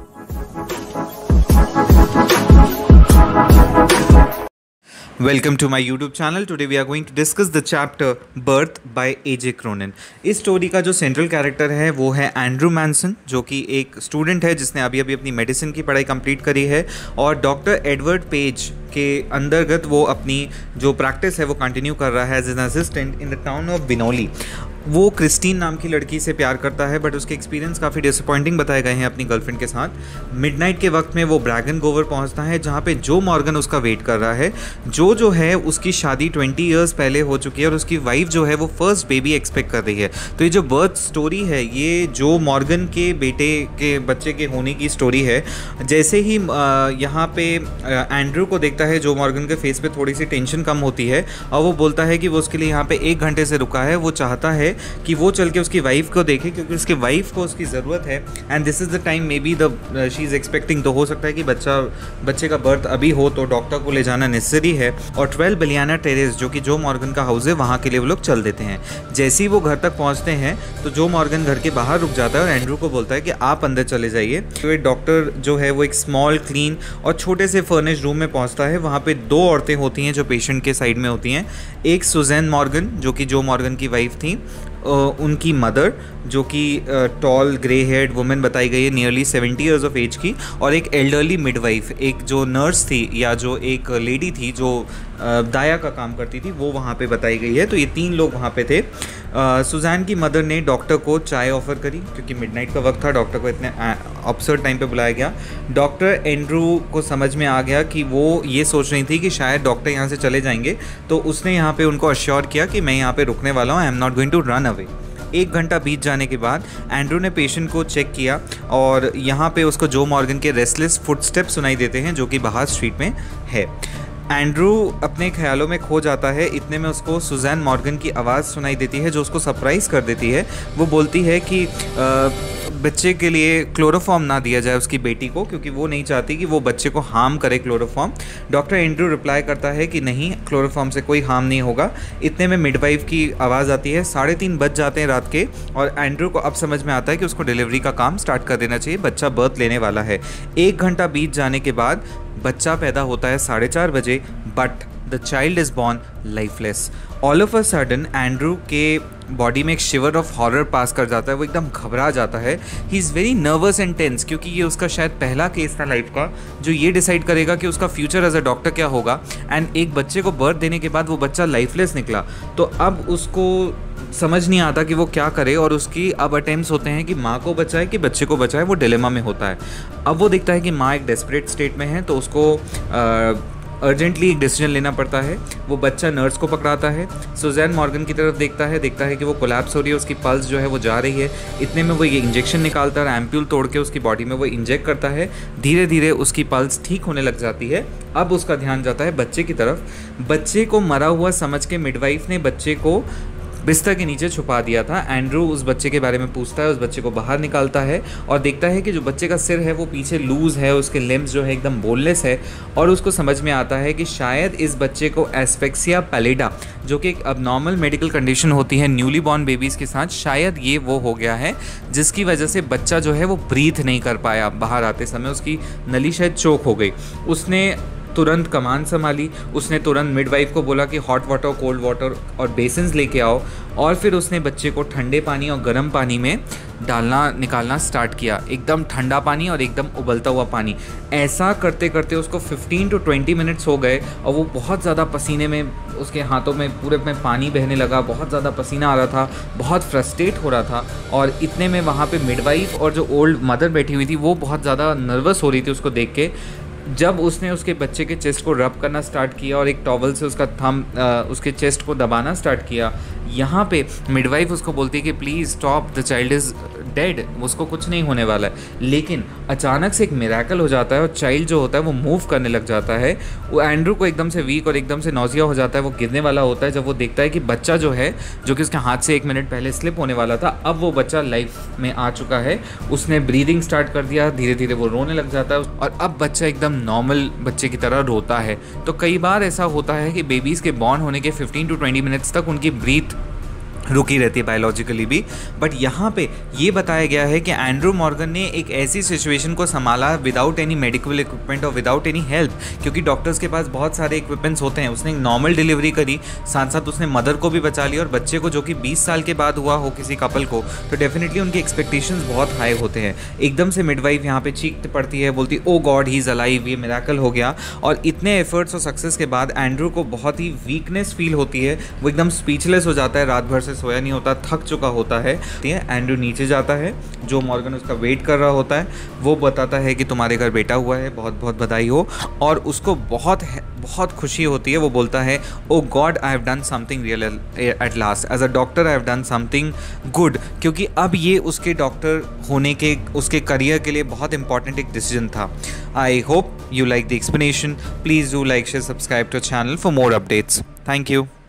Welcome to my YouTube channel. Today we are going to discuss the chapter Birth by A.J. Cronin. इस story का जो central character है वो है Andrew Manson, जो कि एक स्टूडेंट है जिसने अभी अभी अपनी मेडिसिन की पढ़ाई कंप्लीट करी है, और डॉक्टर एडवर्ड पेज के अंतर्गत वो अपनी जो प्रैक्टिस है वो कंटिन्यू कर रहा है as an assistant in the town of Blaenelly. वो क्रिस्टीन नाम की लड़की से प्यार करता है, बट उसके एक्सपीरियंस काफ़ी डिसअपॉइंटिंग बताए गए हैं अपनी गर्लफ्रेंड के साथ। मिडनाइट के वक्त में वो ब्रैगन गोवर पहुंचता है, जहां पे जो मॉर्गन उसका वेट कर रहा है। जो है उसकी शादी 20 ईयर्स पहले हो चुकी है और उसकी वाइफ जो है वो फर्स्ट बेबी एक्सपेक्ट कर रही है। तो ये जो बर्थ स्टोरी है ये जो मॉर्गन के बेटे के बच्चे के होने की स्टोरी है। जैसे ही यहाँ पे एंड्रू को देखता है, जो मॉर्गन के फेस पे थोड़ी सी टेंशन कम होती है और वो बोलता है कि वो उसके लिए यहाँ पे 1 घंटे से रुका है। वो चाहता है कि वो चल के उसकी वाइफ को देखे, क्योंकि उसकी वाइफ को उसकी ज़रूरत है and this is the time maybe the she is expecting. तो हो सकता है कि बच्चे का बर्थ अभी हो, तो डॉक्टर को ले जाना नेसेसरी है। और 12 बिलियाना टेरेस, जो कि जो मॉर्गन का हाउस है, वहाँ के लिए वो लोग चल देते हैं। जैसे ही वो घर तक पहुँचते हैं तो जो मॉर्गन घर के बाहर रुक जाता है और एंड्रू को बोलता है कि आप अंदर चले जाइए। तो एक डॉक्टर जो है वो एक स्मॉल क्लीन और छोटे से फर्निश्ड रूम में पहुँचता है। वहाँ पे 2 औरतें होती हैं जो पेशेंट के साइड में होती हैं। एक सुजैन मॉर्गन, जो कि जो मॉर्गन की वाइफ थी, उनकी मदर, जो कि टॉल ग्रे हेयर्ड वुमेन बताई गई है, नियरली 70 ईयर्स ऑफ एज की, और एक एल्डरली मिडवाइफ, एक जो नर्स थी या जो एक लेडी थी जो दाया का काम करती थी, वो वहाँ पे बताई गई है। तो ये 3 लोग वहाँ पे थे। सुजैन की मदर ने डॉक्टर को चाय ऑफ़र करी, क्योंकि मिडनाइट का वक्त था, डॉक्टर को इतने अब्सर्ड टाइम पे बुलाया गया। डॉक्टर एंड्रू को समझ में आ गया कि वो ये सोच रही थी कि शायद डॉक्टर यहाँ से चले जाएंगे, तो उसने यहाँ पे उनको अश्योर किया कि मैं यहाँ पे रुकने वाला हूँ, I am not going to run away. 1 घंटा बीत जाने के बाद एंड्रू ने पेशेंट को चेक किया और यहाँ पे उसको जो मॉर्गन के रेस्टलेस फुटस्टेप्स सुनाई देते हैं, जो कि बाहर स्ट्रीट में है। एंड्रू अपने ख्यालों में खो जाता है। इतने में उसको सुजैन मॉर्गन की आवाज़ सुनाई देती है, जो उसको सरप्राइज़ कर देती है। वो बोलती है कि बच्चे के लिए क्लोरोफॉर्म ना दिया जाए उसकी बेटी को, क्योंकि वो नहीं चाहती कि वो बच्चे को हार्म करे क्लोरोफॉर्म। डॉक्टर एंड्रू रिप्लाई करता है कि नहीं, क्लोरोफॉर्म से कोई हार्म नहीं होगा। इतने में मिडवाइफ की आवाज़ आती है। 3:30 बज जाते हैं रात के, और एंड्रू को अब समझ में आता है कि उसको डिलीवरी का काम स्टार्ट कर देना चाहिए, बच्चा बर्थ लेने वाला है। 1 घंटा बीत जाने के बाद बच्चा पैदा होता है 4:30 बजे, but the child is born lifeless. All of a sudden Andrew के बॉडी में एक शिवर ऑफ हॉरर पास कर जाता है। वो एकदम घबरा जाता है। He is very nervous and tense, क्योंकि ये उसका शायद पहला केस था लाइफ का जो ये डिसाइड करेगा कि उसका फ्यूचर एज अ डॉक्टर क्या होगा। एंड एक बच्चे को बर्थ देने के बाद वो बच्चा लाइफलेस निकला, तो अब उसको समझ नहीं आता कि वो क्या करे, और उसकी अब अटेम्प्ट्स होते हैं कि माँ को बचाए कि बच्चे को बचाए। वो डिलेमा में होता है। अब वो देखता है कि माँ एक डेस्परेट स्टेट में है, तो उसको अर्जेंटली एक डिसीजन लेना पड़ता है। वो बच्चा नर्स को पकड़ाता है, सुजैन मॉर्गन की तरफ देखता है कि वो कोलैप्स हो रही है, उसकी पल्स जो है वो जा रही है। इतने में वो ये इंजेक्शन निकालता है, एम्प्यूल तोड़ के उसकी बॉडी में वो इंजेक्ट करता है। धीरे धीरे उसकी पल्स ठीक होने लग जाती है। अब उसका ध्यान जाता है बच्चे की तरफ। बच्चे को मरा हुआ समझ के मिडवाइफ ने बच्चे को बिस्तर के नीचे छुपा दिया था। एंड्रू उस बच्चे के बारे में पूछता है, उस बच्चे को बाहर निकालता है और देखता है कि जो बच्चे का सिर है वो पीछे लूज़ है, उसके लिम्स जो है एकदम बोनलेस है, और उसको समझ में आता है कि शायद इस बच्चे को एस्फेक्सिया पैलिडा, जो कि एक अबनॉर्मल मेडिकल कंडीशन होती है न्यूली बॉर्न बेबीज़ के साथ, शायद ये वो हो गया है जिसकी वजह से बच्चा जो है वो ब्रीथ नहीं कर पाया। बाहर आते समय उसकी नली शायद चोक हो गई। उसने तुरंत कमान संभाली। उसने तुरंत मिडवाइफ को बोला कि हॉट वाटर, कोल्ड वाटर और बेसिन्स लेके आओ, और फिर उसने बच्चे को ठंडे पानी और गर्म पानी में निकालना स्टार्ट किया। एकदम ठंडा पानी और एकदम उबलता हुआ पानी। ऐसा करते करते उसको 15 to 20 मिनट्स हो गए, और वो बहुत ज़्यादा पसीने में, उसके हाथों में पूरे में पानी बहने लगा, बहुत ज़्यादा पसीना आ रहा था, बहुत फ्रस्ट्रेट हो रहा था। और इतने में वहाँ पे मिडवाइफ और जो ओल्ड मदर बैठी हुई थी वो बहुत ज़्यादा नर्वस हो रही थी उसको देख के। जब उसने उसके बच्चे के चेस्ट को रब करना स्टार्ट किया और एक टॉवल से उसका उसके चेस्ट को दबाना स्टार्ट किया, यहाँ पे मिडवाइफ उसको बोलती है कि please stop, the child is dead, उसको कुछ नहीं होने वाला है। लेकिन अचानक से एक मिरेकल हो जाता है और चाइल्ड जो होता है वो मूव करने लग जाता है। वो एंड्रू को एकदम से वीक और एकदम से नौजिया हो जाता है, वो गिरने वाला होता है जब वो देखता है कि बच्चा जो है, जो कि उसके हाथ से 1 मिनट पहले स्लिप होने वाला था, अब वो बच्चा लाइफ में आ चुका है। उसने ब्रीदिंग स्टार्ट कर दिया, धीरे धीरे वो रोने लग जाता है और अब बच्चा एकदम नॉर्मल बच्चे की तरह रोता है। तो कई बार ऐसा होता है कि बेबीज़ के बॉर्न होने के 15 to 20 मिनट्स तक उनकी ब्रीथ रुकी रहती है बायोलॉजिकली भी। बट यहाँ पे ये बताया गया है कि एंड्रू मॉर्गन ने एक ऐसी सिचुएशन को संभाला विदाउट एनी मेडिकल इक्विपमेंट और विदाउट एनी हेल्प, क्योंकि डॉक्टर्स के पास बहुत सारे इक्विपमेंट्स होते हैं। उसने एक नॉर्मल डिलीवरी करी, साथ साथ उसने मदर को भी बचा लिया, और बच्चे को जो कि 20 साल के बाद हुआ हो किसी कपल को, तो डेफिनेटली उनके एक्सपेक्टेशंस बहुत हाई होते हैं। एकदम से मिडवाइफ यहाँ पे चीख पड़ती है, बोलती oh God he is alive, ये मिरेकल हो गया। और इतने एफर्ट्स और सक्सेस के बाद एंड्रू को बहुत ही वीकनेस फील होती है, वो एकदम स्पीचलेस हो जाता है, रात भर से सोया नहीं होता, थक चुका होता है। एंड्रू नीचे जाता है, जो मॉर्गन उसका वेट कर रहा होता है वो बताता है कि तुम्हारे घर बेटा हुआ है, बहुत बहुत बधाई हो। और उसको बहुत बहुत खुशी होती है। वो बोलता है oh God I have done something real at last, as a doctor I have done something good, क्योंकि अब ये उसके डॉक्टर होने के उसके करियर के लिए बहुत इंपॉर्टेंट एक डिसीजन था। I hope you like the explanation. Please do like, share, subscribe to our channel for more updates. Thank you.